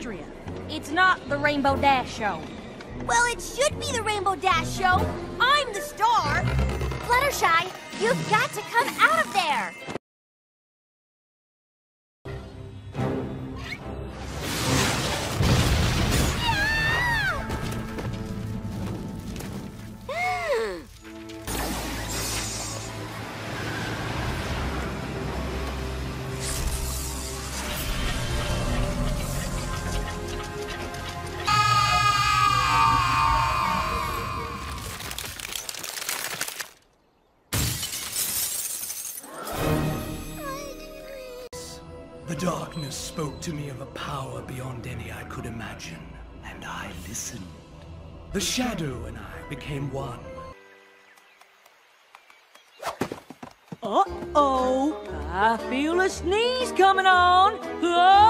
equestrian. It's not the Rainbow Dash Show. Well, it should be the Rainbow Dash Show. I'm the star. Fluttershy, you've got to come out of there. The darkness spoke to me of a power beyond any I could imagine, and I listened. The shadow and I became one. Uh-oh, I feel a sneeze coming on.